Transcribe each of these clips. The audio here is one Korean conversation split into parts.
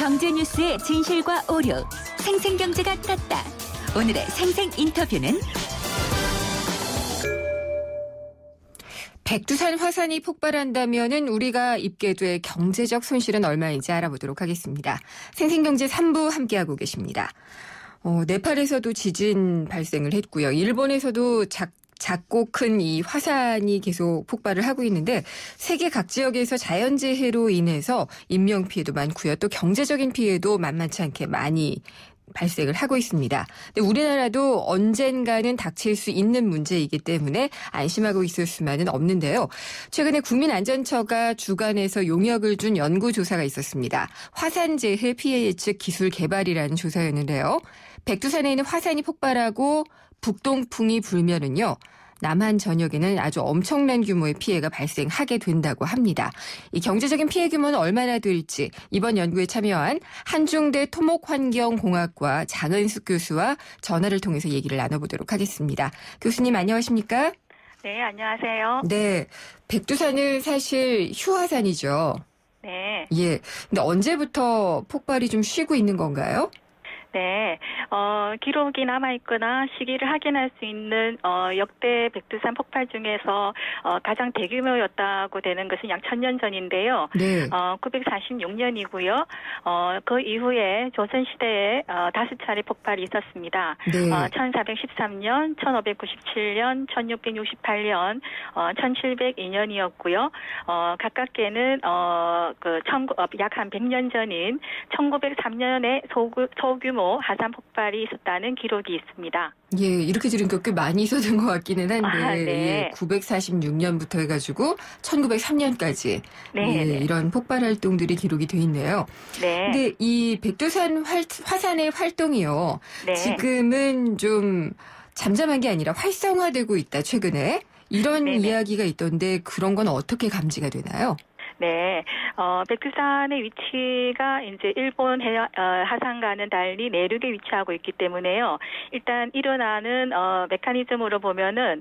경제 뉴스의 진실과 오류, 생생경제가 떴다. 오늘의 생생 인터뷰는 백두산 화산이 폭발한다면은 우리가 입게 될 경제적 손실은 얼마인지 알아보도록 하겠습니다. 생생경제 3부 함께하고 계십니다. 네팔에서도 지진 발생을 했고요. 일본에서도 작고 큰 이 화산이 계속 폭발을 하고 있는데 세계 각 지역에서 자연재해로 인해서 인명피해도 많고요. 또 경제적인 피해도 만만치 않게 많이 발생을 하고 있습니다. 근데 우리나라도 언젠가는 닥칠 수 있는 문제이기 때문에 안심하고 있을 수만은 없는데요. 최근에 국민안전처가 주관에서 용역을 준 연구조사가 있었습니다. 화산재해 피해 예측 기술 개발이라는 조사였는데요. 백두산에 있는 화산이 폭발하고 북동풍이 불면은요. 남한 전역에는 아주 엄청난 규모의 피해가 발생하게 된다고 합니다. 이 경제적인 피해 규모는 얼마나 될지 이번 연구에 참여한 한중대 토목환경공학과 장은숙 교수와 전화를 통해서 얘기를 나눠보도록 하겠습니다. 교수님 안녕하십니까? 네, 안녕하세요. 네, 백두산은 사실 휴화산이죠. 네. 예, 근데 언제부터 폭발이 좀 쉬고 있는 건가요? 네, 기록이 남아있거나 시기를 확인할 수 있는, 역대 백두산 폭발 중에서, 가장 대규모였다고 되는 것은 약 1000년 전인데요. 네. 946년이고요. 그 이후에 조선시대에, 5차례 폭발이 있었습니다. 네. 1413년, 1597년, 1668년, 1702년이었고요. 가깝게는, 약 한 100년 전인 1903년에 소규모 화산 폭발이 있었다는 기록이 있습니다. 예, 이렇게 들으니까 꽤 많이 있었던 것 같기는 한데 네. 예, 946년부터 해가지고 1903년까지 네, 예, 네. 이런 폭발 활동들이 기록이 돼 있네요. 네. 근데 이 백두산 화산의 활동이요. 네. 지금은 좀 잠잠한 게 아니라 활성화되고 있다, 최근에. 이런 네네. 이야기가 있던데 그런 건 어떻게 감지가 되나요? 네, 백두산의 위치가 이제 일본 하산과는 달리 내륙에 위치하고 있기 때문에요. 일단 일어나는 메커니즘으로 보면은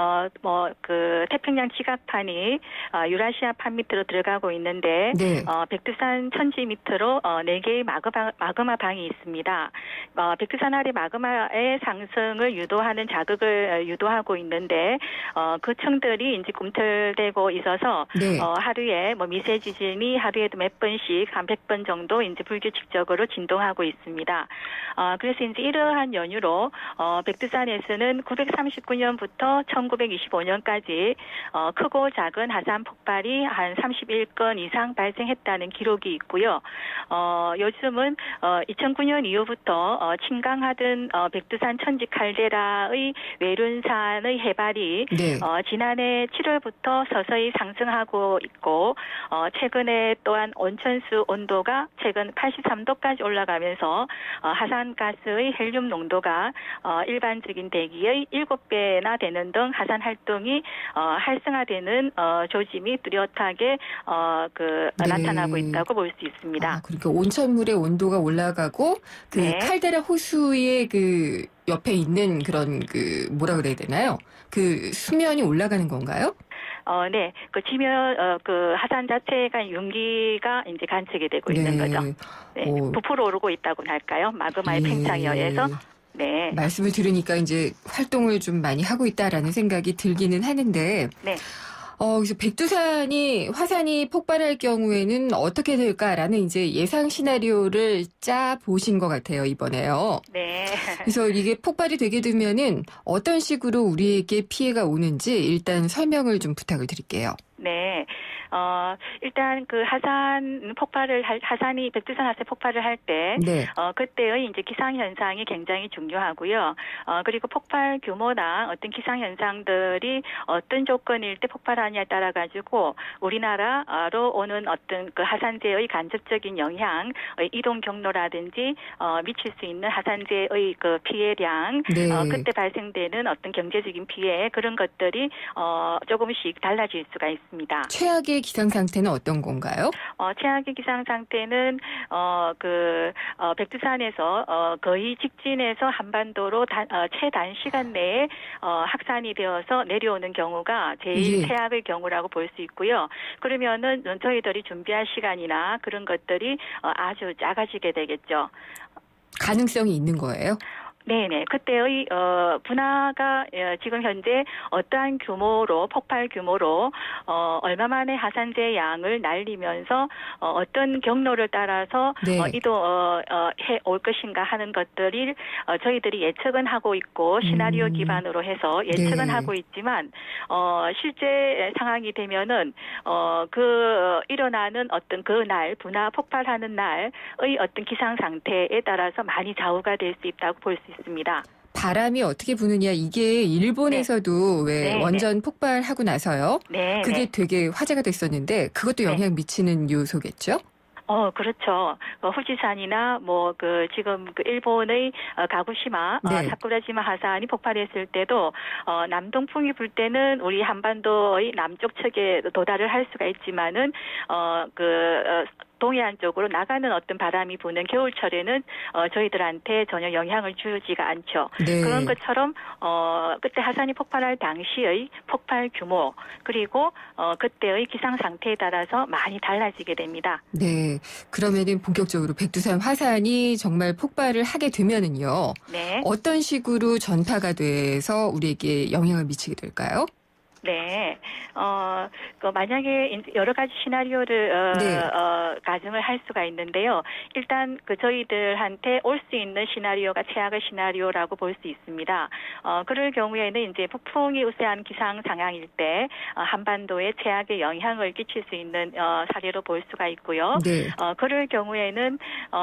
태평양 지각판이 유라시아판 밑으로 들어가고 있는데 네. 백두산 천지 밑으로 4개의 마그마 방이 있습니다. 백두산 아래 마그마의 상승을 유도하는 자극을 유도하고 있는데 그 층들이 이제 꿈틀대고 있어서 네. 하루에 미세 지진이 하루에도 몇 번씩 한 100번 정도 이제 불규칙적으로 진동하고 있습니다. 그래서 이제 이러한 연유로 백두산에서는 939년부터 1925년까지 크고 작은 화산 폭발이 한 31건 이상 발생했다는 기록이 있고요. 요즘은 2009년 이후부터 침강하던 백두산 천지 칼데라의 외륜산의 해발이 네. 지난해 7월부터 서서히 상승하고 있고 최근에 또한 온천수 온도가 최근 83도까지 올라가면서 화산가스의 헬륨 농도가 일반적인 대기의 7배나 되는 등 화산 활동이 활성화되는 조짐이 뚜렷하게 네. 나타나고 있다고 볼 수 있습니다. 그러니까 온천물의 온도가 올라가고 그 네. 칼데라 호수의 그 옆에 있는 그런 그 뭐라 그래야 되나요? 그 수면이 올라가는 건가요? 네. 화산 자체가 윤기가 이제 간척이 되고 있는 거죠. 네. 부풀어 오르고 있다고 할까요? 마그마의 팽창에 의해서. 네. 말씀을 들으니까 이제 활동을 좀 많이 하고 있다라는 생각이 들기는 하는데. 네. 그래서 백두산이 화산이 폭발할 경우에는 어떻게 될까라는 이제 예상 시나리오를 짜 보신 것 같아요, 이번에요. 네. 그래서 이게 폭발이 되게 되면은 어떤 식으로 우리에게 피해가 오는지 일단 설명을 좀 부탁을 드릴게요. 네. 일단 화산이 백두산 화산 폭발을 할 때, 네. 그때의 이제 기상 현상이 굉장히 중요하고요. 그리고 폭발 규모나 어떤 기상 현상들이 어떤 조건일 때 폭발하냐에 따라 가지고 우리나라로 오는 어떤 그 화산재의 간접적인 영향, 이동 경로라든지 미칠 수 있는 화산재의 그 피해량, 네. 그때 발생되는 어떤 경제적인 피해 그런 것들이 조금씩 달라질 수가 있습니다. 최악의 기상 상태는 어떤 건가요? 최악의 기상 상태는 백두산에서 거의 직진해서 한반도로 최단시간 내에 확산이 되어서 내려오는 경우가 제일 최악의 경우라고 볼 수 있고요. 그러면은 저희들이 준비할 시간이나 그런 것들이 아주 작아지게 되겠죠. 가능성이 있는 거예요? 네네. 그때의 분화가 지금 현재 어떠한 규모로 폭발 규모로 얼마만의 하산재 양을 날리면서 어떤 경로를 따라서 이동해 올 것인가 하는 것들이 저희들이 예측은 하고 있고 시나리오 기반으로 해서 예측은 하고 있지만 실제 상황이 되면은 일어나는 어떤 그날 분화 폭발하는 날의 어떤 기상 상태에 따라서 많이 좌우가 될 수 있다고 볼 수 있습니다. 바람이 어떻게 부느냐 이게 일본에서도 원전 폭발하고 나서요. 그게 되게 화제가 됐었는데 그것도 영향 미치는 요소겠죠? 그렇죠. 후지산이나 지금 일본의 가구시마, 사쿠라지마 하산이 폭발했을 때도 남동풍이 불 때는 우리 한반도의 남쪽 측에 도달을 할 수가 있지만은 동해안 쪽으로 나가는 어떤 바람이 부는 겨울철에는 저희들한테 전혀 영향을 주지가 않죠. 그런 것처럼 그때 하산이 폭발할 당시의 폭발 규모 그리고 그때의 기상 상태에 따라서 많이 달라지게 됩니다. 네. 그러면은 본격적으로 백두산 화산이 정말 폭발을 하게 되면은요. 어떤 식으로 전파가 돼서 우리에게 영향을 미치게 될까요? 네. 만약에 여러 가지 시나리오를 가정을 할 수가 있는데요. 일단 저희들한테 올 수 있는 시나리오가 최악의 시나리오라고 볼 수 있습니다. 그럴 경우에는 이제 북풍이 우세한 기상 상황일 때 한반도에 최악의 영향을 끼칠 수 있는 사례로 볼 수가 있고요. 그럴 경우에는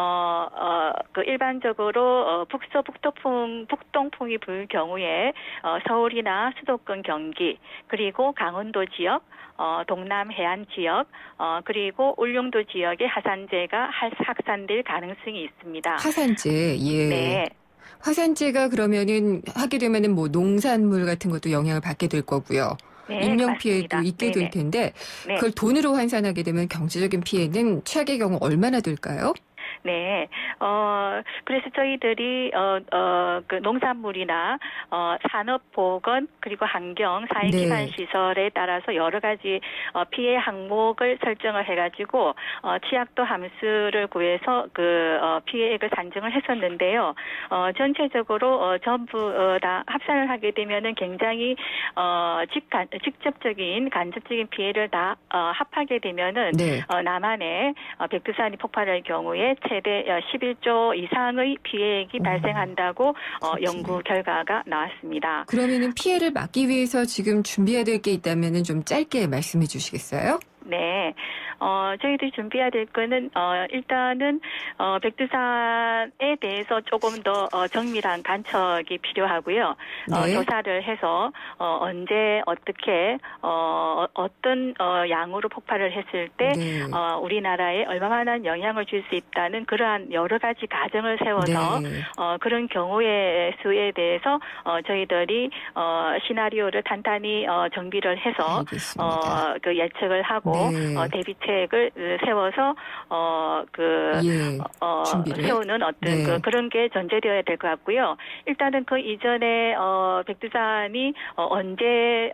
일반적으로 북동풍이 불 경우에 서울이나 수도권 경기 그리고 강원도 지역, 동남 해안 지역, 그리고 울릉도 지역의 하산재가 확산될 가능성이 있습니다. 하산재, 화산재가 그러면은 하게 되면은 농산물 같은 것도 영향을 받게 될 거고요. 인명 피해도 있게 될 텐데 그걸 돈으로 환산하게 되면 경제적인 피해는 최악의 경우 얼마나 될까요? 네. 그래서 저희들이, 농산물이나, 산업보건, 그리고 환경, 사회기반 시설에 따라서 여러 가지, 피해 항목을 설정을 해가지고, 취약도 함수를 구해서 피해액을 산정을 했었는데요. 전체적으로, 전부 다 합산을 하게 되면은 굉장히, 직접적인, 간접적인 피해를 다, 합하게 되면은, 남한에 백두산이 폭발할 경우에 최대 11조 이상의 피해액이 발생한다고 연구 결과가 나왔습니다. 그러면은 피해를 막기 위해서 지금 준비해야 될 게 있다면은 좀 짧게 말씀해 주시겠어요? 네. 저희들이 준비해야 될 거는, 일단은, 백두산에 대해서 조금 더, 정밀한 관측이 필요하고요. 조사를 해서, 언제, 어떻게, 어떤, 양으로 폭발을 했을 때, 우리나라에 얼마만한 영향을 줄 수 있다는 그러한 여러 가지 가정을 세워서, 그런 경우의 수에 대해서, 저희들이, 시나리오를 단단히, 정비를 해서, 예측을 하고, 대비책을 세워서 세우는 어떤 그런 게 전제되어야 될 것 같고요. 일단은 그 이전에 백두산이 언제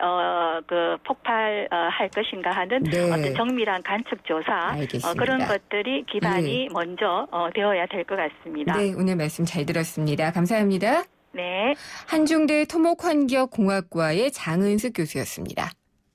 폭발할 것인가 하는 어떤 정밀한 관측 조사 그런 것들이 기반이 먼저 되어야 될 것 같습니다. 네, 오늘 말씀 잘 들었습니다. 감사합니다. 네. 한중대 토목환경공학과의 장은숙 교수였습니다.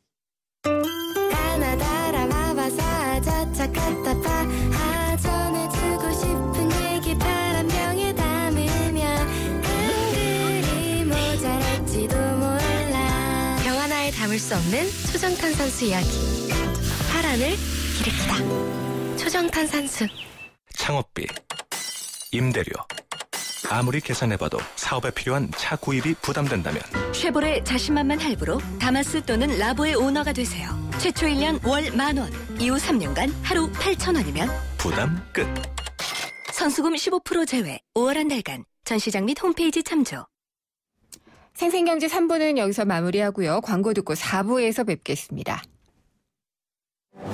전해주고 싶은 얘기 바람병에 담으면 한글이 모자랄지도 몰라. 병 하나에 담을 수 없는 초정탄산수 이야기. 파란을 일으키다. 초정탄산수. 창업비, 임대료. 아무리 계산해봐도 사업에 필요한 차 구입이 부담된다면 쉐보레 자신만만 할부로 다마스 또는 라보의 오너가 되세요. 최초 1년 월 10,000원, 이후 3년간 하루 8,000원이면 부담 끝. 선수금 15% 제외, 5월 한 달간 전시장 및 홈페이지 참조. 생생경제 3부는 여기서 마무리하고요. 광고 듣고 4부에서 뵙겠습니다.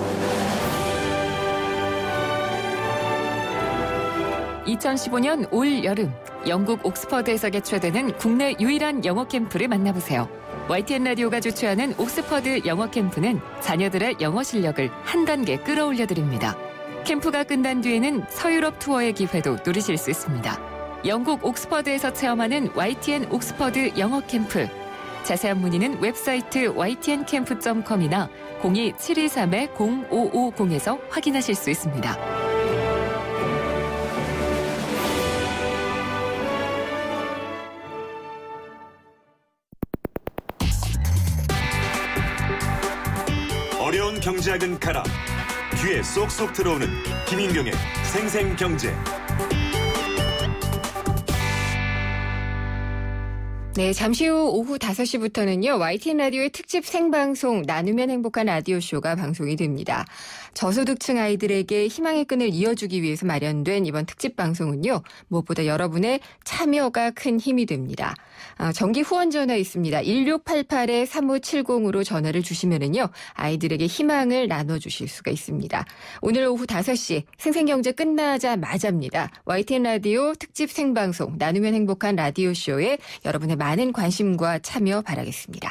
2015년 올 여름 영국 옥스퍼드에서 개최되는 국내 유일한 영어 캠프를 만나보세요. YTN 라디오가 주최하는 옥스퍼드 영어 캠프는 자녀들의 영어 실력을 한 단계 끌어올려 드립니다. 캠프가 끝난 뒤에는 서유럽 투어의 기회도 누리실 수 있습니다. 영국 옥스퍼드에서 체험하는 YTN 옥스퍼드 영어 캠프. 자세한 문의는 웹사이트 ytncamp.com이나 02-723-0550에서 확인하실 수 있습니다. 어려운 경제학은 가라. 귀에 쏙쏙 들어오는 김인경의 생생경제. 네, 잠시 후 오후 5시부터는요. YTN 라디오의 특집 생방송 나누면 행복한 라디오쇼가 방송이 됩니다. 저소득층 아이들에게 희망의 끈을 이어주기 위해서 마련된 이번 특집 방송은요. 무엇보다 여러분의 참여가 큰 힘이 됩니다. 정기 후원 전화 있습니다. 1688-3570으로 전화를 주시면은요. 아이들에게 희망을 나눠주실 수가 있습니다. 오늘 오후 5시 생생경제 끝나자마자입니다. YTN 라디오 특집 생방송 나누면 행복한 라디오쇼에 여러분의 많은 관심과 참여 바라겠습니다.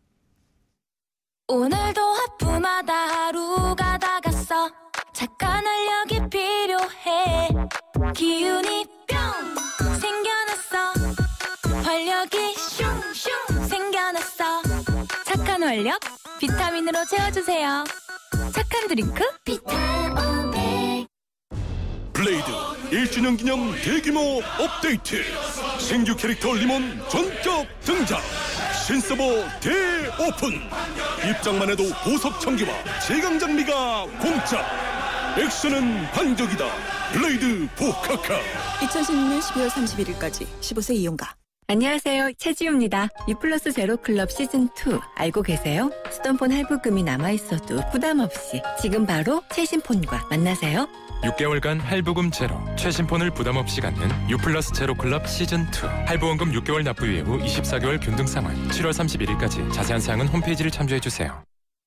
오늘도 하품하다 하루가 다 갔어. 잠깐 활력이 필요해. 기운이 뿅 생겨났어. 활력이 슝슝 생겨났어. 착한 활력 비타민으로 채워주세요. 착한 드링크 비타오백. 블레이드 1주년 기념 대규모 업데이트. 신규 캐릭터 리몬 전격 등장. 신서버 대오픈. 입장만 해도 고속 청기와 제강 장비가 공짜. 액션은 반격이다. 블레이드 포카카. 2016년 12월 31일까지 15세 이용가. 안녕하세요. 최지우입니다. 유플러스 제로클럽 시즌2 알고 계세요? 쓰던 폰 할부금이 남아있어도 부담 없이 지금 바로 최신 폰과 만나세요. 6개월간 할부금 제로, 최신 폰을 부담 없이 갖는 유플러스 제로클럽 시즌2. 할부원금 6개월 납부 이후 24개월 균등 상환. 7월 31일까지 자세한 사항은 홈페이지를 참조해주세요.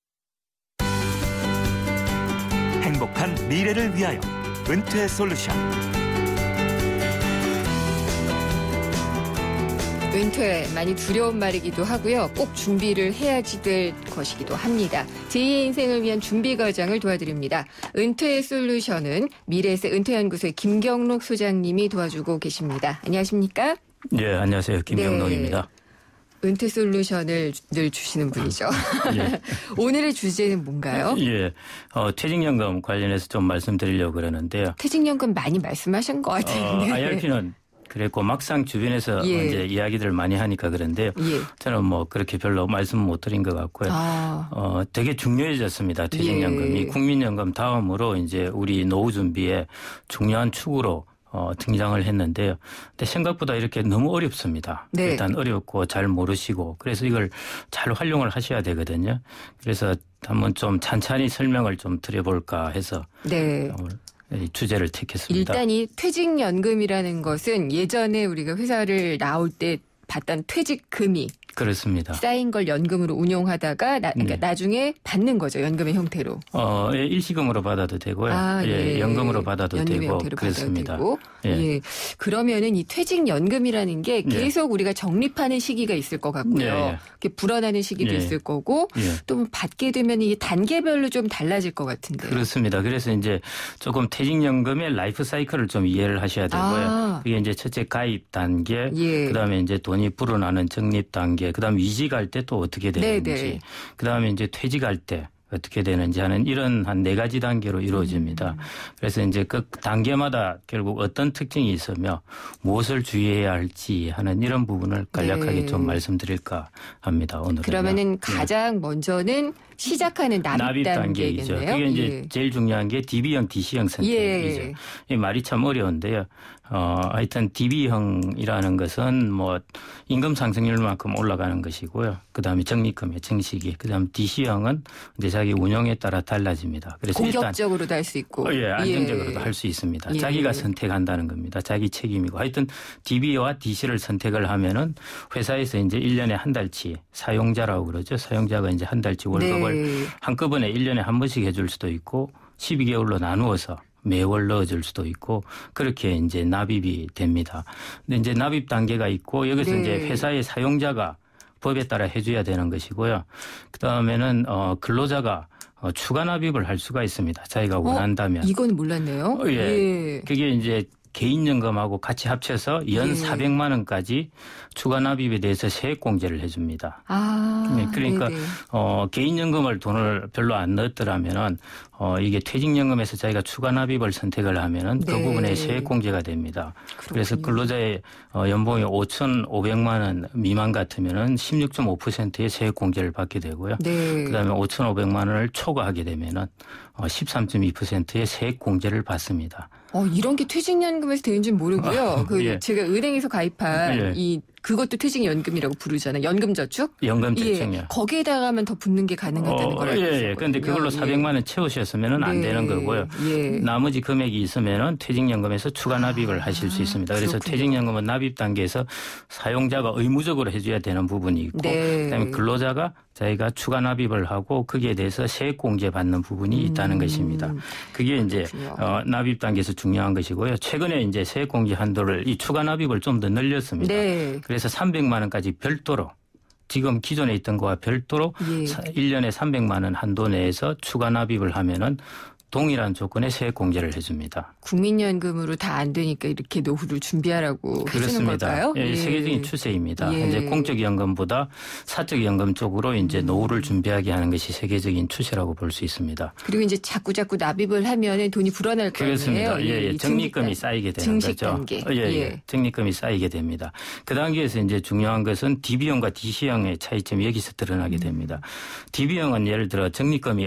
행복한 미래를 위하여 은퇴 솔루션. 은퇴 많이 두려운 말이기도 하고요. 꼭 준비를 해야지 될 것이기도 합니다. 제2의 인생을 위한 준비 과정을 도와드립니다. 은퇴 솔루션은 미래에셋 은퇴연구소의 김경록 소장님이 도와주고 계십니다. 안녕하십니까? 네, 안녕하세요. 김경록입니다. 네. 은퇴 솔루션을 늘 주시는 분이죠. 예. 오늘의 주제는 뭔가요? 예, 퇴직연금 관련해서 좀 말씀드리려고 그러는데요. 퇴직연금 많이 말씀하신 것 같은데. IRP는 그랬고 막상 주변에서 예. 이제 이야기들을 많이 하니까 그런데요. 예. 저는 뭐 그렇게 별로 말씀 못 드린 것 같고요. 되게 중요해졌습니다. 퇴직연금이. 예. 국민연금 다음으로 이제 우리 노후 준비에 중요한 축으로 등장을 했는데요. 근데 생각보다 이렇게 너무 어렵습니다. 네. 일단 어렵고 잘 모르시고 그래서 이걸 잘 활용을 하셔야 되거든요. 그래서 한번 좀 찬찬히 설명을 좀 드려볼까 해서 네. 이 주제를 택했습니다. 일단 이 퇴직연금이라는 것은 예전에 우리가 회사를 나올 때 받던 퇴직금이 그렇습니다. 쌓인 걸 연금으로 운용하다가 그러니까 나중에 받는 거죠. 연금의 형태로. 일시금으로 받아도 되고요. 예. 연금으로 받아도 연금의 되고 형태로 그렇습니다. 받아도 되고. 예. 그러면은 이 퇴직연금이라는 게 계속 우리가 적립하는 시기가 있을 것 같고요. 이렇게 불어나는 시기도 있을 거고 또 받게 되면 이 단계별로 좀 달라질 것 같은데요. 그렇습니다. 그래서 이제 조금 퇴직연금의 라이프 사이클을 좀 이해를 하셔야 되고요. 그게 이제 첫째 가입 단계, 그다음에 이제 돈이 불어나는 적립 단계, 그다음 이직할 때 또 어떻게 되는지, 그다음에 이제 퇴직할 때 어떻게 되는지 하는 이런 한 4가지 단계로 이루어집니다. 그래서 이제 그 단계마다 결국 어떤 특징이 있으며 무엇을 주의해야 할지 하는 이런 부분을 간략하게 좀 말씀드릴까 합니다. 오늘은. 그러면은 가장 먼저는 시작하는 납입 단계이죠. 그게 이제 제일 중요한 게 DB형, DC형 선택이죠. 이 말이 참 어려운데요. 하여튼 DB형이라는 것은 뭐 임금 상승률만큼 올라가는 것이고요. 그다음에 적립금의 증식이. 그다음 DC형은 이제 자기 운용에 따라 달라집니다. 그래서 공격적으로도 할 수 있고. 안정적으로도 할 수 있습니다. 자기가 선택한다는 겁니다. 자기 책임이고. 하여튼 DB와 DC를 선택을 하면은 회사에서 이제 1년에 한 달치 사용자라고 그러죠. 사용자가 이제 한 달치 월급을 한꺼번에 1년에 한 번씩 해줄 수도 있고 12개월로 나누어서 매월 넣어줄 수도 있고 그렇게 이제 납입이 됩니다. 근데 이제 납입 단계가 있고 여기서 네. 이제 회사의 사용자가 법에 따라 해줘야 되는 것이고요. 그 다음에는 근로자가 추가 납입을 할 수가 있습니다. 자기가 원한다면. 이건 몰랐네요. 예. 예. 그게 이제 개인연금하고 같이 합쳐서 연 400만 원까지 추가 납입에 대해서 세액공제를 해줍니다. 네, 그러니까 개인연금을 돈을 별로 안 넣었더라면은 이게 퇴직연금에서 자기가 추가 납입을 선택을 하면은 그 부분에 세액공제가 됩니다. 그렇군요. 그래서 근로자의 연봉이 5,500만 원 미만 같으면은 16.5%의 세액공제를 받게 되고요. 그다음에 5,500만 원을 초과하게 되면은 13.2%의 세액공제를 받습니다. 이런 게 퇴직연금에서 되는지는 모르고요. 예. 제가 은행에서 가입한 그것도 퇴직연금이라고 부르잖아요. 연금저축? 연금저축이요. 예. 거기에다가만 더 붓는 게 가능하다는 걸 알고 있었거든요. 그런데 그걸로 400만 원 채우셨으면 안 되는 거고요. 나머지 금액이 있으면 퇴직연금에서 추가 납입을 하실 수 있습니다. 그래서 그렇군요. 퇴직연금은 납입 단계에서 사용자가 의무적으로 해줘야 되는 부분이 있고 그다음에 근로자가 자기가 추가 납입을 하고 거기에 대해서 세액공제 받는 부분이 있다는 것입니다. 그게 이제 납입 단계에서 중요한 것이고요. 최근에 이제 세액공제 한도를 이 추가 납입을 좀 더 늘렸습니다. 그래서 300만 원까지 별도로 지금 기존에 있던 거와 별도로 1년에 300만 원 한도 내에서 추가 납입을 하면은 동일한 조건의 세액공제를 해줍니다. 국민연금으로 다 안 되니까 이렇게 노후를 준비하라고 해주는 걸까요? 예, 세계적인 추세입니다. 이제 공적연금보다 사적연금 쪽으로 이제 노후를 준비하게 하는 것이 세계적인 추세라고 볼 수 있습니다. 그리고 이제 자꾸 납입을 하면 돈이 불어날 거예요. 그렇습니다. 예, 적립금이 쌓이게 되는 거죠. 단계. 적립금이 쌓이게 됩니다. 그 단계에서 이제 중요한 것은 DB형과 DC형의 차이점이 여기서 드러나게 됩니다. DB형은 예를 들어 적립금이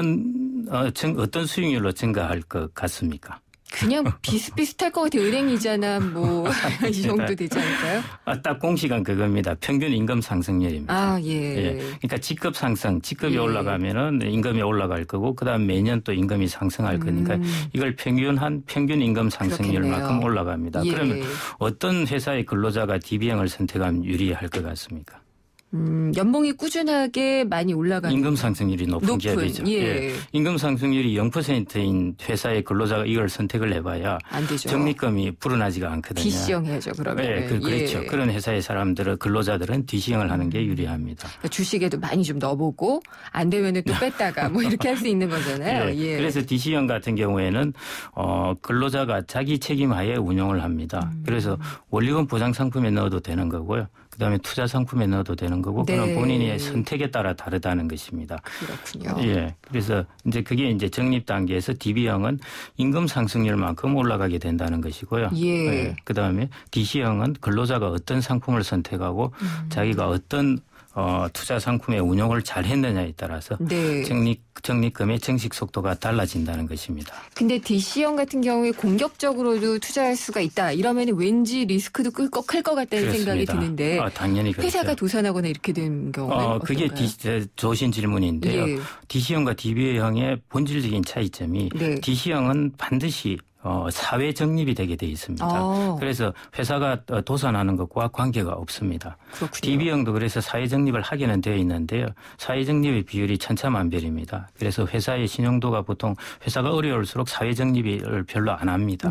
어떤 수익률로 증가할 것 같습니까? 그냥 비슷비슷할 것 같아요. 은행이자나 이 정도 되지 않을까요? 딱 공식은 그겁니다. 평균 임금 상승률입니다. 그러니까 직급 상승, 직급이 올라가면은 임금이 올라갈 거고 그다음 매년 또 임금이 상승할 거니까 이걸 평균 임금 상승률만큼 올라갑니다. 그러면 어떤 회사의 근로자가 DB형을 선택하면 유리할 것 같습니까? 연봉이 꾸준하게 많이 올라가는 임금 상승률이 높은 기업이죠. 임금 상승률이 0%인 회사의 근로자가 이걸 선택을 해봐야 안 되죠. 적립금이 불어나지가 않거든요. DC형 해야죠. 그러면. 그렇죠. 그런 회사의 사람들은 근로자들은 DC형을 하는 게 유리합니다. 그러니까 주식에도 많이 좀 넣어보고 안 되면은 또 뺐다가 이렇게 할 수 있는 거잖아요. 그래서 DC형 같은 경우에는 근로자가 자기 책임하에 운용을 합니다. 그래서 원리금 보장 상품에 넣어도 되는 거고요. 그다음에 투자 상품에 넣어도 되는 거고 그건 본인의 선택에 따라 다르다는 것입니다. 그렇군요. 그래서 이제 그게 이제 적립 단계에서 DB형은 임금 상승률만큼 올라가게 된다는 것이고요. 그다음에 DC형은 근로자가 어떤 상품을 선택하고 자기가 어떤 투자 상품의 운용을 잘 했느냐에 따라서 적립금의 증식 속도가 달라진다는 것입니다. 근데 DC형 같은 경우에 공격적으로도 투자할 수가 있다. 이러면 왠지 리스크도 클 것 같다는 생각이 드는데 당연히 회사가 그렇죠. 도산하거나 이렇게 되는 경우는 그게 좋으신 질문인데요. DC형과 DB형의 본질적인 차이점이 DC형은 반드시 사회 적립이 되게 돼 있습니다. 그래서 회사가 도산하는 것과 관계가 없습니다. DB형도 그래서 사회 적립을 하게는 되어 있는데요. 사회 적립의 비율이 천차만별입니다. 그래서 회사의 신용도가 보통 회사가 어려울수록 사회 적립을 별로 안 합니다.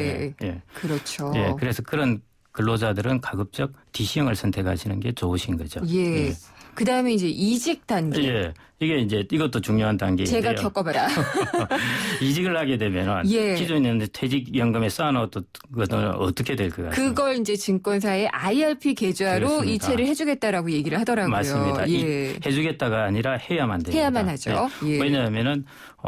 그렇죠. 그래서 그런 근로자들은 가급적 DC형을 선택하시는 게 좋으신 거죠. 그다음에 이제 이직 단계. 이게 이제 이것도 중요한 단계인데요. 제가 겪어봐라. 이직을 하게 되면 기존에 있는 퇴직연금에 쌓아놓았던 것은 어떻게 될 것 같습니까? 그걸 이제 증권사의 IRP 계좌로 그렇습니다. 이체를 해주겠다라고 얘기를 하더라고요. 맞습니다. 해주겠다가 아니라 해야만 됩니다. 해야만 하죠. 왜냐하면은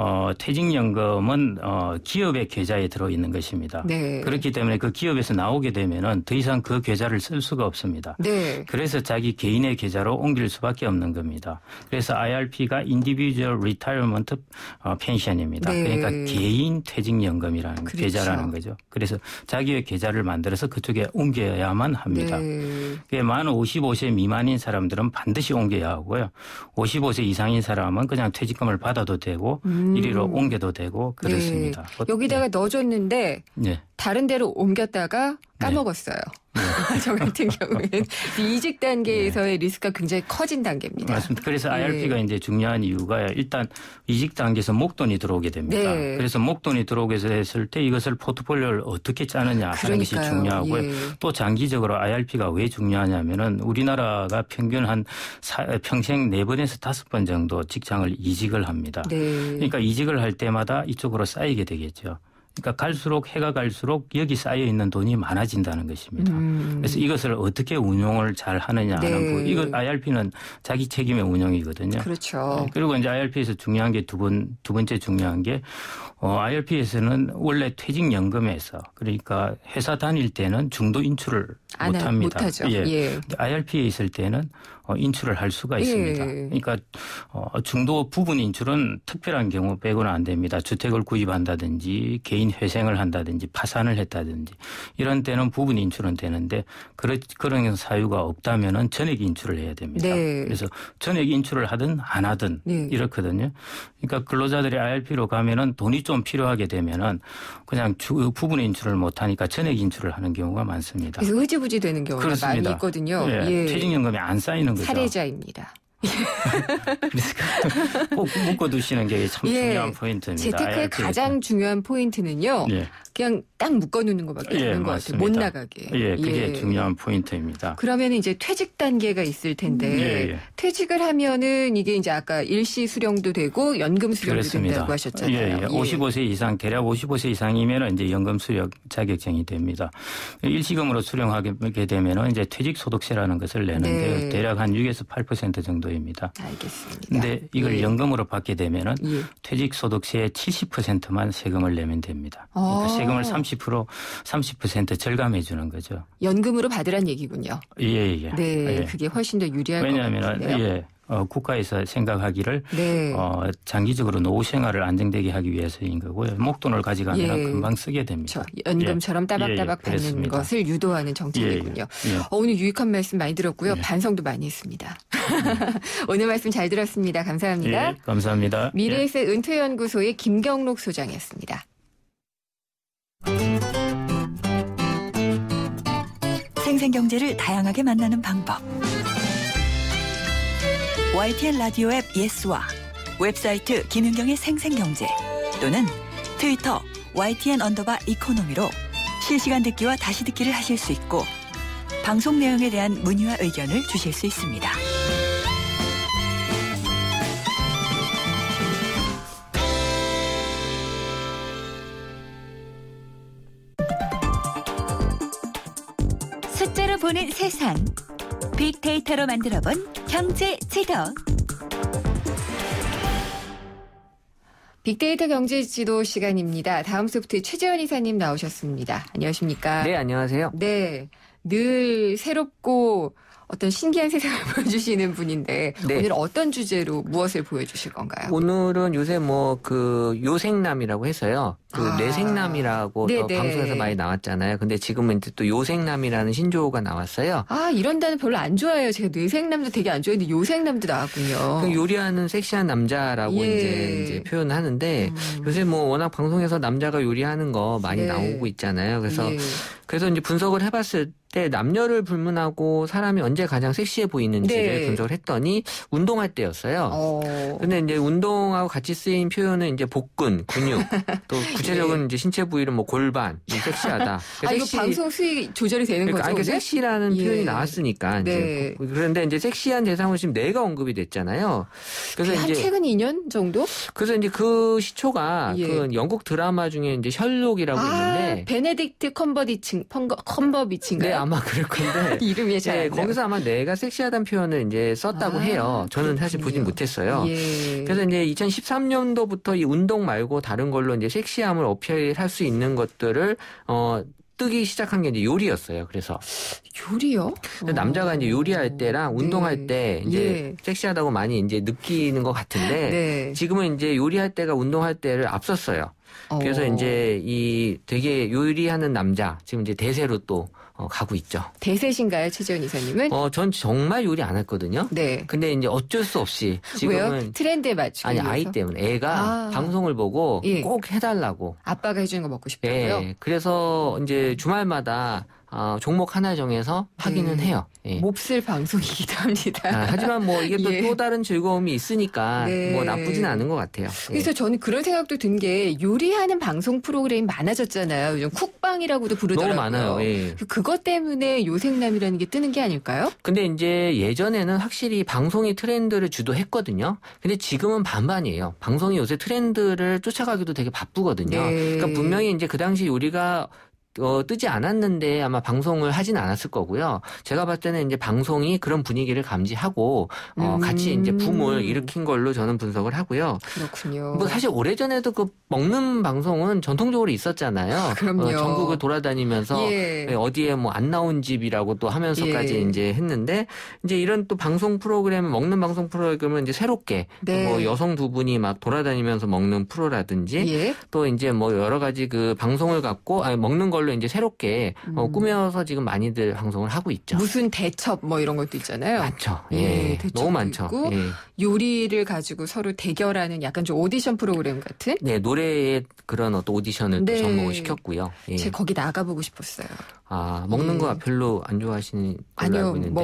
퇴직연금은 기업의 계좌에 들어있는 것입니다. 그렇기 때문에 그 기업에서 나오게 되면은 더 이상 그 계좌를 쓸 수가 없습니다. 그래서 자기 개인의 계좌로 옮길 수밖에 없는 겁니다. 그래서 IRP가 Individual Retirement Pension입니다. 그러니까 개인 퇴직연금이라는 계좌라는 거죠. 그래서 자기의 계좌를 만들어서 그쪽에 옮겨야만 합니다. 만 55세 미만인 사람들은 반드시 옮겨야 하고요. 55세 이상인 사람은 그냥 퇴직금을 받아도 되고 이리로 옮겨도 되고 그렇습니다. 여기다가 넣어줬는데 다른 데로 옮겼다가 까먹었어요. 저 같은 경우에는 이직 단계에서의 리스크가 굉장히 커진 단계입니다. 맞습니다. 그래서 IRP가 이제 중요한 이유가 일단 이직 단계에서 목돈이 들어오게 됩니다. 그래서 목돈이 들어오게 했을 때 이것을 포트폴리오를 어떻게 짜느냐 하는 것이 중요하고요. 또 장기적으로 IRP가 왜 중요하냐면은 우리나라가 평균 한 평생 4번에서 5번 정도 직장을 이직을 합니다. 그러니까 이직을 할 때마다 이쪽으로 쌓이게 되겠죠. 그러니까 해가 갈수록 여기 쌓여 있는 돈이 많아진다는 것입니다. 그래서 이것을 어떻게 운용을 잘 하느냐 하는 부분. 이거 IRP는 자기 책임의 운용이거든요. 그렇죠. 그리고 이제 IRP에서 중요한 게 두 번째 중요한 게 IRP에서는 원래 퇴직연금에서 그러니까 회사 다닐 때는 중도 인출을 못 합니다. 못하죠. IRP에 있을 때는 인출을 할 수가 있습니다. 그러니까 중도 부분 인출은 특별한 경우 빼고는 안 됩니다. 주택을 구입한다든지 개인 회생을 한다든지 파산을 했다든지 이런 때는 부분 인출은 되는데 그런 사유가 없다면은 전액 인출을 해야 됩니다. 그래서 전액 인출을 하든 안 하든 이렇거든요. 그러니까 근로자들이 IRP로 가면은 돈이 좀 필요하게 되면은 그냥 부분 인출을 못 하니까 전액 인출을 하는 경우가 많습니다. 그래서 흐지부지 되는 경우가 그렇습니다. 많이 있거든요. 퇴직연금이 안 쌓이는 거죠. 사례자입니다. 그래서 꼭 묶어두시는 게 참 중요한 포인트입니다. 재테크의 가장 중요한 포인트는요. 그냥 딱 묶어놓는 것밖에 없는 것 같아요. 못 나가게. 그게 중요한 포인트입니다. 그러면 이제 퇴직 단계가 있을 텐데 퇴직을 하면은 이게 이제 아까 일시 수령도 되고 연금 수령도 된다고 하셨잖아요. 55세 이상 대략 55세 이상이면 이제 연금 수령 자격증이 됩니다. 일시금으로 수령하게 되면은 이제 퇴직 소득세라는 것을 내는데요. 대략 한 6에서 8% 정도입니다. 알겠습니다. 근데 이걸 연금으로 받게 되면은 퇴직 소득세의 70%만 세금을 내면 됩니다. 그러니까 세금을 30% 절감해 주는 거죠. 연금으로 받으란 얘기군요. 그게 훨씬 더 유리할 것 같은데요. 왜냐하면 국가에서 생각하기를 장기적으로 노후 생활을 안정되게 하기 위해서인 거고요. 목돈을 가져가면 금방 쓰게 됩니다. 연금처럼 따박따박 받는 것을 유도하는 정책이군요. 오늘 유익한 말씀 많이 들었고요. 반성도 많이 했습니다. 오늘 말씀 잘 들었습니다. 감사합니다. 감사합니다. 미래에셋 은퇴연구소의 김경록 소장이었습니다. 생생경제를 다양하게 만나는 방법. YTN 라디오 앱 예스와 웹사이트 김윤경의 생생경제 또는 트위터 YTN_이코노미로 실시간 듣기와 다시 듣기를 하실 수 있고 방송 내용에 대한 문의와 의견을 주실 수 있습니다. 숫자로 보는 세상. 빅데이터로 만들어본 경제 지도. 빅데이터 경제 지도 시간입니다. 다음 소프트의 최재원 이사님 나오셨습니다. 안녕하십니까? 네, 안녕하세요. 네, 늘 새롭고 어떤 신기한 세상을 보여주시는 분인데 오늘 어떤 주제로 무엇을 보여주실 건가요? 오늘은 요새 요생남이라고 해서요. 뇌생남이라고 또 방송에서 많이 나왔잖아요. 근데 지금은 또 요생남이라는 신조어가 나왔어요. 이런 단어 별로 안 좋아해요. 제가 뇌생남도 되게 안 좋아했는데 요생남도 나왔군요. 요리하는 섹시한 남자라고 이제 표현을 하는데 요새 워낙 방송에서 남자가 요리하는 거 많이 나오고 있잖아요. 그래서 이제 분석을 해봤을 때 남녀를 불문하고 사람이 언제 가장 섹시해 보이는지를 분석을 했더니 운동할 때였어요. 근데 이제 운동하고 같이 쓰인 표현은 이제 복근, 근육, 또 구체적인 이제 신체 부위를 골반, 섹시하다. 이거 방송 수익 조절이 되는 거죠? 그러니까 섹시라는 표현이 나왔으니까 이제 그런데 이제 섹시한 대상으로 지금 뇌가 언급이 됐잖아요. 그래서 한 최근 2년 정도? 그래서 이제 그 시초가 그 영국 드라마 중에 이제 셜록이라고 있는데 베네딕트 컴버비치인가요? 네, 아마 그럴 건데 이름이 잘 안 나요. 거기서 아마 뇌가 섹시하다는 표현을 이제 썼다고 해요. 저는 사실 보진 못했어요. 그래서 이제 2013년도부터 이 운동 말고 다른 걸로 이제 섹시함을 어필할 수 있는 것들을 뜨기 시작한 게 이제 요리였어요. 그래서 요리요? 남자가 이제 요리할 때랑 운동할 때 이제 섹시하다고 많이 이제 느끼는 것 같은데 지금은 이제 요리할 때가 운동할 때를 앞섰어요. 그래서 이제 이 되게 요리하는 남자 지금 이제 대세로 또 가고 있죠. 대세신가요, 최재원 이사님은? 전 정말 요리 안 했거든요. 근데 이제 어쩔 수 없이 지금은 왜요? 트렌드에 맞추기 아니 위해서? 아이 때문에 애가 방송을 보고 꼭 해달라고. 아빠가 해주는 거 먹고 싶다고요? 그래서 이제 주말마다 종목 하나 정해서 하기는 해요. 예. 몹쓸 방송이기도 합니다. 하지만 뭐 이게 또 다른 즐거움이 있으니까 뭐 나쁘진 않은 것 같아요. 그래서 저는 그런 생각도 든 게 요리하는 방송 프로그램이 많아졌잖아요. 요즘 쿡방이라고도 부르더라고요. 너무 많아요. 예. 그것 때문에 요생남이라는 게 뜨는 게 아닐까요? 근데 이제 예전에는 확실히 방송이 트렌드를 주도했거든요. 근데 지금은 반반이에요. 방송이 요새 트렌드를 쫓아가기도 되게 바쁘거든요. 그러니까 분명히 이제 그 당시 요리가 뜨지 않았는데 아마 방송을 하진 않았을 거고요. 제가 봤을 때는 이제 방송이 그런 분위기를 감지하고 같이 이제 붐을 일으킨 걸로 저는 분석을 하고요. 그렇군요. 뭐 사실 오래전에도 그 먹는 방송은 전통적으로 있었잖아요. 그럼요. 전국을 돌아다니면서 어디에 뭐 안 나온 집이라고 또 하면서까지 이제 했는데 이제 이런 또 방송 프로그램 먹는 방송 프로그램은 이제 새롭게 뭐 여성 두 분이 막 돌아다니면서 먹는 프로라든지 또 이제 뭐 여러 가지 그 방송을 갖고 먹는 걸로 이제 새롭게 꾸며서 지금 많이들 방송을 하고 있죠. 무슨 대첩 뭐 이런 것도 있잖아요. 많죠. 예, 너무 많죠. 있고, 요리를 가지고 서로 대결하는 약간 좀 오디션 프로그램 같은? 네, 노래의 그런 어떤 오디션을 또 접목을 시켰고요. 제가 거기 나가보고 싶었어요. 먹는 거 별로 안 좋아하시는 걸로 알고 있는데.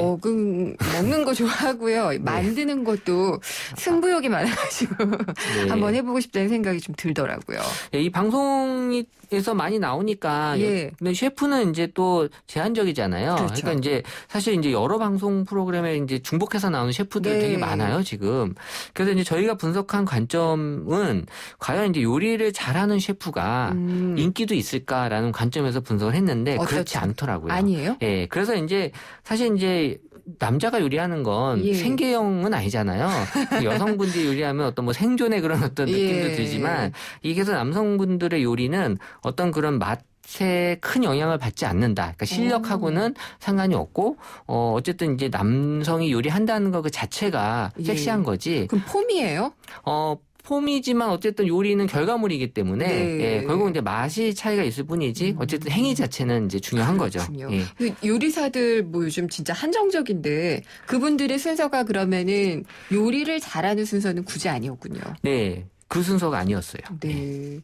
먹는 거 좋아하고요. 만드는 것도 승부욕이 많아가지고 한번 해보고 싶다는 생각이 좀 들더라고요. 이 방송에서 많이 나오니까 근데 셰프는 이제 또 제한적이잖아요. 그렇죠. 그러니까 이제 사실 이제 여러 방송 프로그램에 이제 중복해서 나오는 셰프들 되게 많아요, 지금. 그래서 이제 저희가 분석한 관점은 과연 이제 요리를 잘하는 셰프가 인기도 있을까라는 관점에서 분석을 했는데 그렇지 않더라고요. 아니에요? 예. 그래서 이제 사실 이제 남자가 요리하는 건 생계형은 아니잖아요. 여성분들이 요리하면 어떤 뭐 생존의 그런 어떤 느낌도 들지만 이게 서 남성분들의 요리는 어떤 그런 맛에 큰 영향을 받지 않는다. 그러니까 실력하고는 상관이 없고 어쨌든 이제 남성이 요리한다는 거 그 자체가 섹시한 거지. 그럼 폼이에요? 폼이지만 어쨌든 요리는 결과물이기 때문에 결국 이제 맛이 차이가 있을 뿐이지 어쨌든 행위 자체는 이제 중요한 거죠. 요리사들 뭐 요즘 진짜 한정적인데 그분들의 순서가 그러면은 요리를 잘하는 순서는 굳이 아니었군요. 네. 그 순서가 아니었어요. 네.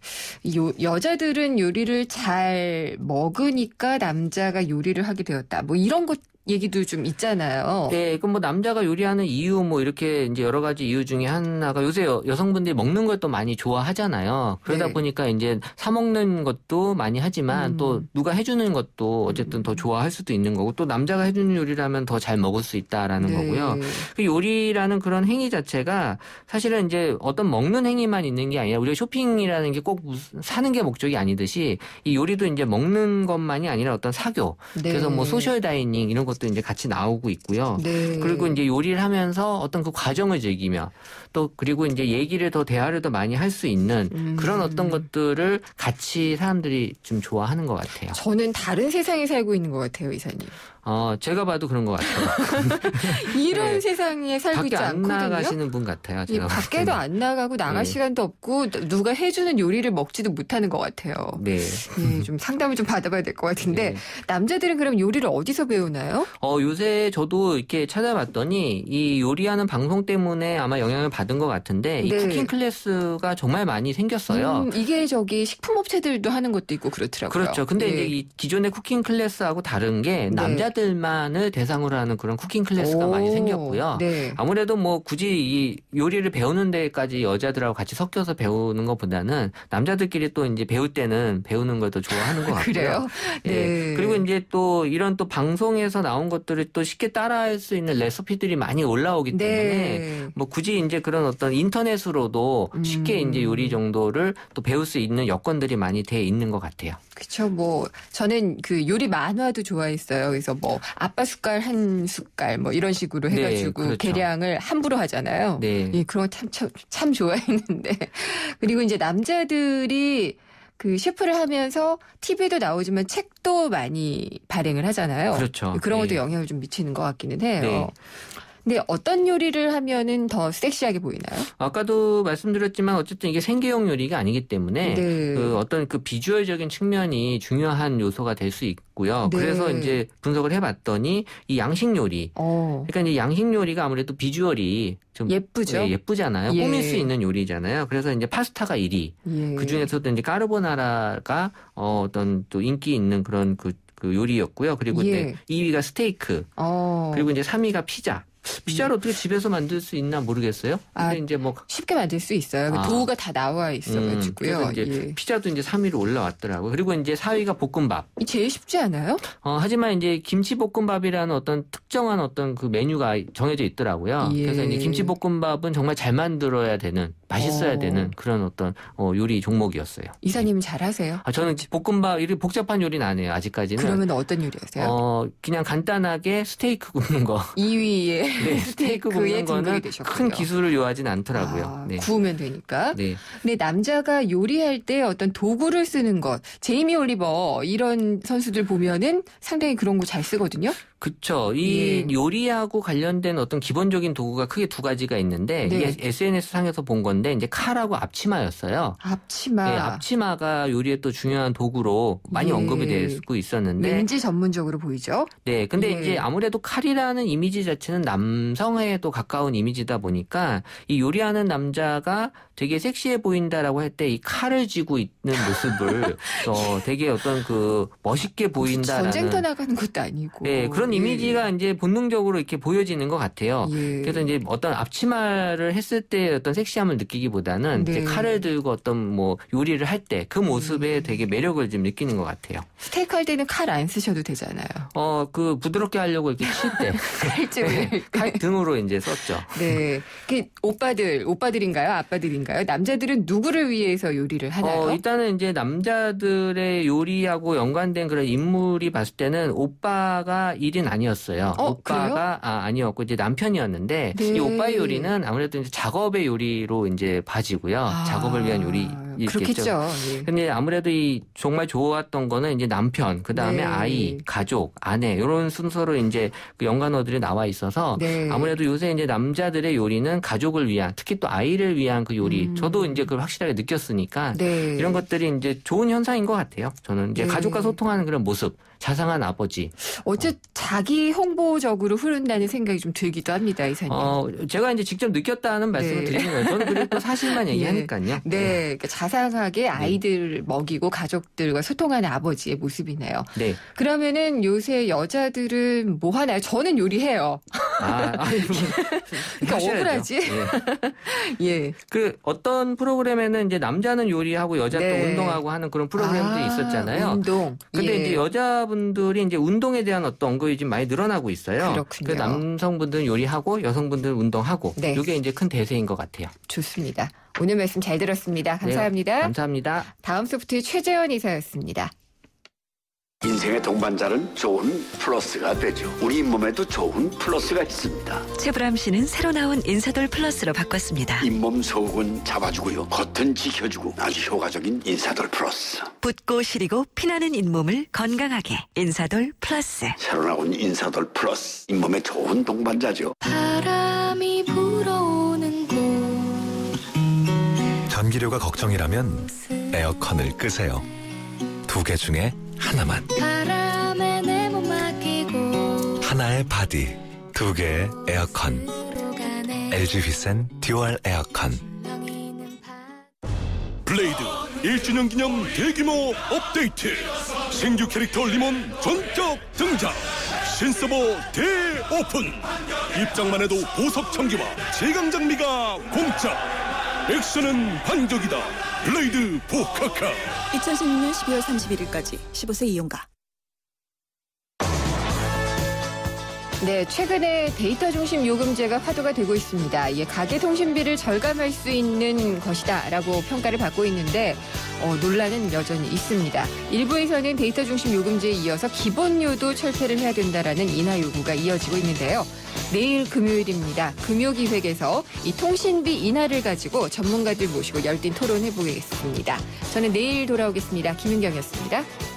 여자들은 요리를 잘 먹으니까 남자가 요리를 하게 되었다. 뭐 이런 것 얘기도 좀 있잖아요. 네, 그럼 뭐 남자가 요리하는 이유 뭐 이렇게 이제 여러 가지 이유 중에 하나가 요새 여성분들이 먹는 걸 또 많이 좋아하잖아요. 그러다 보니까 이제 사 먹는 것도 많이 하지만 또 누가 해주는 것도 어쨌든 더 좋아할 수도 있는 거고 또 남자가 해주는 요리라면 더 잘 먹을 수 있다라는 거고요. 그 요리라는 그런 행위 자체가 사실은 이제 어떤 먹는 행위만 있는 게 아니라 우리가 쇼핑이라는 게 꼭 사는 게 목적이 아니듯이 이 요리도 이제 먹는 것만이 아니라 어떤 사교. 그래서 뭐 소셜 다이닝 이런 것도 이제 같이 나오고 있고요. 그리고 이제 요리를 하면서 어떤 그 과정을 즐기며 또 그리고 이제 얘기를 더 대화를 더 많이 할 수 있는 그런 어떤 것들을 같이 사람들이 좀 좋아하는 것 같아요. 저는 다른 세상에 살고 있는 것 같아요, 이사님. 제가 봐도 그런 것 같아요. 이런 세상에 살고 있지 않거든요. 밖에 안 나가시는 분 같아요. 제가 밖에도 안 나가고 나갈 시간도 없고 누가 해주는 요리를 먹지도 못하는 것 같아요. 네. 좀 상담을 좀 받아봐야 될 것 같은데 남자들은 그럼 요리를 어디서 배우나요? 요새 저도 이렇게 찾아봤더니 이 요리하는 방송 때문에 아마 영향을 받은 것 같은데 이 쿠킹 클래스가 정말 많이 생겼어요. 이게 식품업체들도 하는 것도 있고 그렇더라고요. 그렇죠. 근데 이제 이 기존의 쿠킹 클래스하고 다른 게 남자들만을 대상으로 하는 그런 쿠킹 클래스가 많이 생겼고요. 아무래도 뭐 굳이 이 요리를 배우는 데까지 여자들하고 같이 섞여서 배우는 것보다는 남자들끼리 또 이제 배울 때는 배우는 걸 더 좋아하는 것 같고요. 그래요? 네. 그리고 이제 또 이런 또 방송에서 나온 것들을 또 쉽게 따라할 수 있는 레시피들이 많이 올라오기 때문에 뭐 굳이 이제 그런 어떤 인터넷으로도 쉽게 이제 요리 정도를 또 배울 수 있는 여건들이 많이 돼 있는 것 같아요. 그렇죠. 뭐 저는 그 요리 만화도 좋아했어요. 그래서 뭐 아빠 숟갈 한 숟갈 뭐 이런 식으로 해가지고 계량을 함부로 하잖아요. 그런 거 참 좋아했는데 그리고 이제 남자들이 그 셰프를 하면서 TV도 나오지만 책도 많이 발행을 하잖아요. 그렇죠. 그런 것도 영향을 좀 미치는 것 같기는 해요. 근데 어떤 요리를 하면은 더 섹시하게 보이나요? 아까도 말씀드렸지만 어쨌든 이게 생계형 요리가 아니기 때문에 그 어떤 그 비주얼적인 측면이 중요한 요소가 될 수 있고요. 그래서 이제 분석을 해봤더니 이 양식 요리, 그러니까 이제 양식 요리가 아무래도 비주얼이 좀 예쁘죠. 예쁘잖아요. 꾸밀 수 있는 요리잖아요. 그래서 이제 파스타가 1위. 그 중에서도 이제 까르보나라가 어떤 또 인기 있는 그런 그 그 요리였고요. 그리고 이제 2위가 스테이크. 그리고 이제 3위가 피자. 피자를 어떻게 집에서 만들 수 있나 모르겠어요. 근데 이제 뭐 쉽게 만들 수 있어요. 도구가 다 나와 있어가지고요. 그래서 이제 피자도 이제 3위로 올라왔더라고요. 그리고 이제 4위가 볶음밥. 이 제일 쉽지 않아요? 하지만 이제 김치볶음밥이라는 어떤 특정한 어떤 그 메뉴가 정해져 있더라고요. 그래서 이제 김치볶음밥은 정말 잘 만들어야 되는, 맛있어야 되는 그런 어떤 요리 종목이었어요. 이사님 잘하세요? 저는 볶음밥 이렇게 복잡한 요리는 안 해요. 아직까지는. 그러면 어떤 요리 하세요? 그냥 간단하게 스테이크 굽는 거. 2위에 네, 스테이크 굽는 거는 큰 기술을 요하진 않더라고요. 네. 구우면 되니까. 네. 근데 남자가 요리할 때 어떤 도구를 쓰는 것, 제이미 올리버 이런 선수들 보면은 상당히 그런 거 잘 쓰거든요. 그렇죠. 이 요리하고 관련된 어떤 기본적인 도구가 크게 두 가지가 있는데 이게 SNS 상에서 본 건데 이제 칼하고 앞치마였어요. 앞치마. 네, 앞치마가 요리에 또 중요한 도구로 많이 언급이 되고 있었는데 왠지 전문적으로 보이죠. 네, 근데 이제 아무래도 칼이라는 이미지 자체는 남성에 또 가까운 이미지다 보니까 이 요리하는 남자가 되게 섹시해 보인다라고 할 때 이 칼을 쥐고 있는 모습을 되게 어떤 그 멋있게 보인다라는 전쟁터 나가는 것도 아니고 네, 그런 이미지가 이제 본능적으로 이렇게 보여지는 것 같아요. 그래서 이제 어떤 앞치마를 했을 때 어떤 섹시함을 느끼기보다는 이제 칼을 들고 어떤 뭐 요리를 할 때 그 모습에 되게 매력을 좀 느끼는 것 같아요. 스테이크 할 때는 칼 안 쓰셔도 되잖아요. 그 부드럽게 하려고 이렇게 칠 때 칼집을 칼 등으로 이제 썼죠. 네, 그 오빠들인가요, 아빠들인가요? 남자들은 누구를 위해서 요리를 하나요? 일단은 이제 남자들의 요리하고 연관된 그런 인물이 봤을 때는 오빠가 1인 아니었어요. 오빠가 아니었고 이제 남편이었는데 이 오빠의 요리는 아무래도 이제 작업의 요리로 이제 봐지고요. 작업을 위한 요리겠죠. 그렇겠죠. 근데 아무래도 이 정말 좋았던 거는 이제 남편, 그 다음에 아이, 가족, 아내 이런 순서로 이제 그 연관어들이 나와 있어서 아무래도 요새 이제 남자들의 요리는 가족을 위한, 특히 또 아이를 위한 그 요리. 저도 이제 그걸 확실하게 느꼈으니까 이런 것들이 이제 좋은 현상인 것 같아요. 저는 이제 가족과 소통하는 그런 모습. 자상한 아버지. 자기 홍보적으로 흐른다는 생각이 좀 들기도 합니다, 이사님. 제가 이제 직접 느꼈다는 말씀을 드리는 거예요. 저는 그리고 또 사실만 얘기하니까요. 네. 그러니까 자상하게 아이들 먹이고 가족들과 소통하는 아버지의 모습이네요. 네. 그러면은 요새 여자들은 뭐 하나요? 저는 요리해요. 그러니까 억울하지? 예. 그 어떤 프로그램에는 이제 남자는 요리하고 여자 또 운동하고 하는 그런 프로그램들이 있었잖아요. 운동. 근데 이제 여자분들이 이제 운동에 대한 어떤 언급이 좀 많이 늘어나고 있어요. 그렇군요. 그래서 남성분들은 요리하고 여성분들은 운동하고 이게 이제 큰 대세인 것 같아요. 좋습니다. 오늘 말씀 잘 들었습니다. 감사합니다. 네, 감사합니다. 다음 소프트의 최재원 이사였습니다. 인생의 동반자는 좋은 플러스가 되죠. 우리 몸에도 좋은 플러스가 있습니다. 최불암 씨는 새로 나온 인사돌 플러스로 바꿨습니다. 잇몸 속은 잡아주고요. 겉은 지켜주고 아주 효과적인 인사돌 플러스. 붓고 시리고 피나는 잇몸을 건강하게 인사돌 플러스. 새로 나온 인사돌 플러스. 잇몸에 좋은 동반자죠. 바람이 불어오는 곳. 전기료가 걱정이라면 에어컨을 끄세요. 2개 중에 하나만. 바람에 내 몸 맡기고 하나의 바디, 2개의 에어컨. LG 휘센 듀얼 에어컨. 블레이드 1주년 기념 대규모 업데이트. 신규 캐릭터 리몬 전격 등장. 신서버 대오픈. 입장만 해도 보석 청기와 제강 장비가 공짜. 액션은 반격이다. 블레이드 포카카. 2016년 12월 31일까지 15세 이용가. 네, 최근에 데이터 중심 요금제가 화두가 되고 있습니다. 이게 가계 통신비를 절감할 수 있는 것이다라고 평가를 받고 있는데 논란은 여전히 있습니다. 일부에서는 데이터 중심 요금제에 이어서 기본료도 철폐를 해야 된다라는 인하 요구가 이어지고 있는데요. 내일 금요일입니다. 금요기획에서 이 통신비 인하를 가지고 전문가들 모시고 열띤 토론해 보겠습니다. 저는 내일 돌아오겠습니다. 김윤경이었습니다.